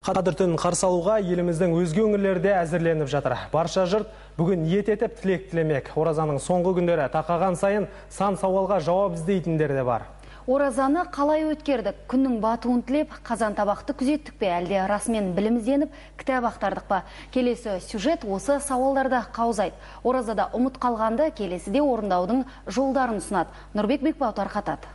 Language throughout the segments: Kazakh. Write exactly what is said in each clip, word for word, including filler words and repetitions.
Қадір түнін қарсы алуға еліміздің өзге өңірлерде әзірленіп жатыр. Барша жұрт бүгін ниет етіп тілек тілемек. Оразаның соңғы күндері тақаған сайын сан сауалға жауап іздейтіндер де бар. Оразаны қалай өткердік? Күннің батуын тілеп, қазан табақты күзеттік пе? Әлде расымен білімізденіп, кітап ақтардық па? Келесі сюжет осы сауалдарды қаузайды. Оразада ұмыт қалғанды келесіде орындаудың жолдарын ұсынады. Нұрбек Бекбау тарқатады.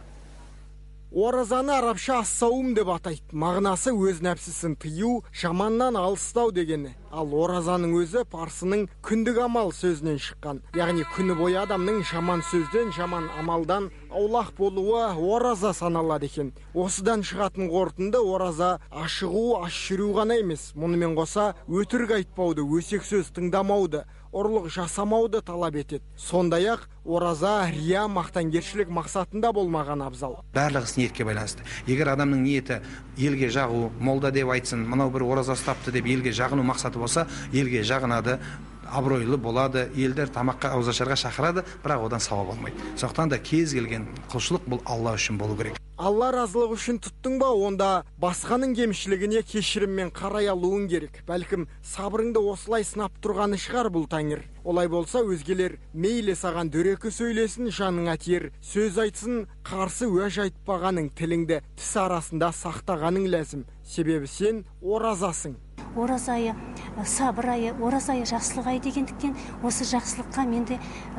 Оразаны арабша ас-саум деп атайды. Мағынасы өз нәпсісін тыю, жаманнан алыстау дегені. Ал оразаның өзі парсының күндік амал сөзінен шыққан. Яғни күні бойы адамның жаман сөзден, жаман амалдан аулақ болуы ораза саналады екен. Осыдан шығатын қорытынды ораза ашығу, аш жүру ғана емес. Мұнымен қоса өтірік айтпауды, өсек сөз тыңдамауды, ұрлық жасамауды талап етеді. Сондай-ақ ораза рия, мақтангершілік мақсатында болмаған абзал. Барлығы ниетке байланысты. Егер адамның ниеті елге жағу, молда деп айтсын, мынау бір ораза ұстапты деп елге жағыну мақсаты болса, елге жағынады, абыройлы болады, елдер тамаққа, ауызашарға шақырады, бірақ одан сауап болмайды. Сондықтан да кез келген құлшылық бұл Алла үшін болу керек. Алла разылығы үшін тұттың ба, онда басқаның кемшілігіне кешіріммен қарай алуың керек. Бәлкім сабырыңды осылай сынап тұрғаны шығар бұл тәңір. Олай болса өзгелер мейлі саған дөрекі сөйлесін, жаныңа тиер сөз айтсын, қарсы уәж айтпағаның тіліңді тіс арасында сақтағаның ләзім. Себебі сен оразасың. Ораза айы, сабыр айы, ораза айы жақсылық айы дегендіктен осы жақсылыққа менде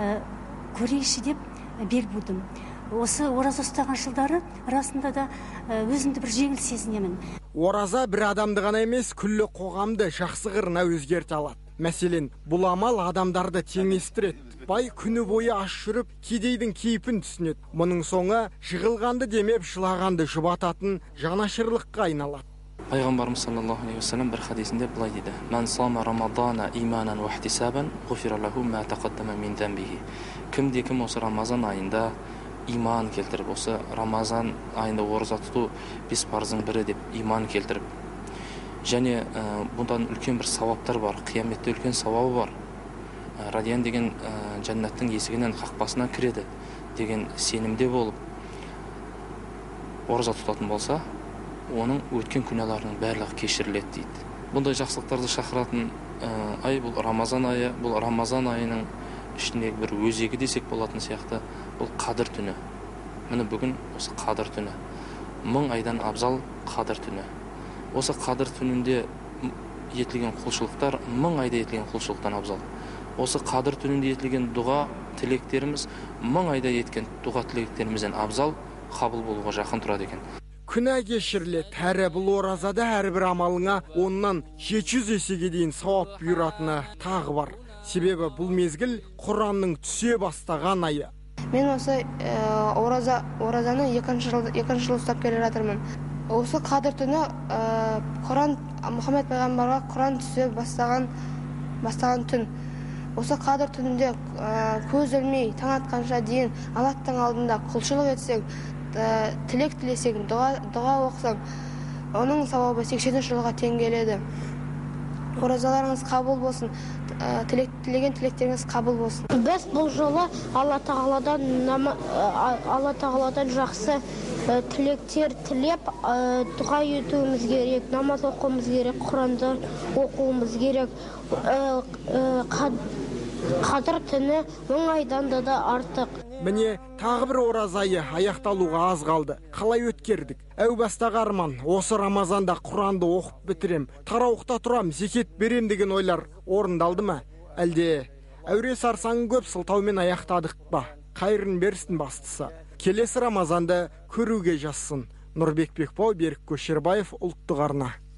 көрейші деп бел будым. Осы ораза ұстаған жылдары расында да өзімді бір жеңіл сезінемін. Ораза бір адамды ғана емес, күллі қоғамды жақсы қырына өзгерте алады. Мәселен, бұл амал адамдарды теңестіреді. Бай күні бойы аш жүріп, кедейдің кейпін түсінеді. Мұның соңы жығылғанды демеп, жылағанды жұбататын жанашырлыққа айналады. Пайғамбарымыз саллаллаху алейхи вассалам бір хадисінде былай дейді: "Ман сама рамадана иманан ва ихтисабан, гуфира лаху ма тақаддама мин замбихи." Кімде-кім осы Рамазан айында иман келтіріп, осы Рамазан айында ораза тұту бес парыздың бірі деп иман келтіріп, және бұндан үлкен бір сауаптар бар, қияметте үлкен сауабы бар. Радиян деген жәннаттың есігінен қақпасына кіреді деген сенімде болып ораза тұтатын болса, оның өткен күнәларының барлығы кешіріледі дейді. Бұндай жақсылықтарды шақыратын ай бұл Рамазан айы, бұл Рамазан айының ішіндегі бір өзегі десек болатын сияқты, бұл Қадір түні. Міне бүгін осы Қадір түні. Мың айдан абзал Қадір түні. Осы Қадір түнінде етілген құлшылықтар мың айда етілген құлшылықтан абзал. Осы Қадір түнінде етілген дұға тілектеріміз мың айда еткен дұға тілектерімізден абзал, қабыл болуға жақын тұрады екен. Күнә кешіріледі, әрі бұл оразада әрбір амалыңа оннан жеті жүз есеге дейін сауап бұйыратыны тағы бар. Себебі бұл мезгіл Құранның түсе бастаған айы. Мен осы ораза оразаны екінші жыл ұстап келе жатырмын. Осы Қадір түні Құран, Мұхаммед пайғамбарға Құран түсе бастаған бастаған түн. Осы Қадір түнінде көз ілмей таң атқанша дейін Аллаһтың алдында құлшылық етсең, тілек тілесең, дұға оқысаң, оның сауабы сексен жылға тең келеді. Оразаларыңыз қабыл болсын, тілеген тілектеріңіз қабыл болсын. Біз бұл жолы Алла тағаладан Алла тағаладан жақсы тілектер тілеп, дұға етуіміз керек, намаз оқуымыз керек, Құранды оқуымыз керек. Қадір түні мың айдан да артық. Міне тағы бір ораза айы аяқталуға аз қалды. Қалай өткердік? Әу бастағы арман, осы Рамазанда Құранды оқып бітірем, тарауықта тұрам, зекет берем деген ойлар орындалды ма? Әлде әуре сарсаң көп сылтаумен аяқтадық па? Қайырын берсін бастысы. Келесі Рамазанды көруге жазсын. Нұрбек Бекбау, Берік Көшербаев, ұлттық арна.